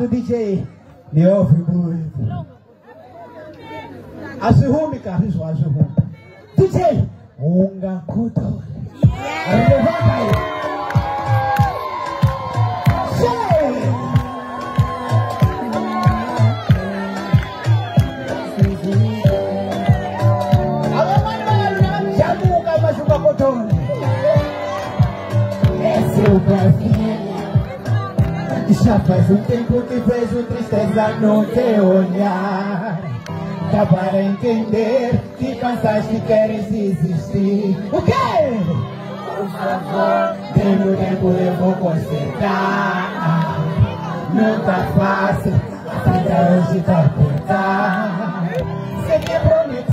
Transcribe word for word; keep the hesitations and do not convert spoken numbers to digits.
do D J Neofre muito. Asihumi carrizo, asihumi. D J Unga Kuto. Levanta aí. Alô, mano, já nunca mais Unga Kuto. É seu prazer. Já faz um tempo que vejo tristeza no teu olhar. Dá para entender que cansaste e queres desistir. O quê? Por favor, tempo, tempo eu vou consertar. Não tá fácil, a vida hoje tá apertar. Você me prometeu.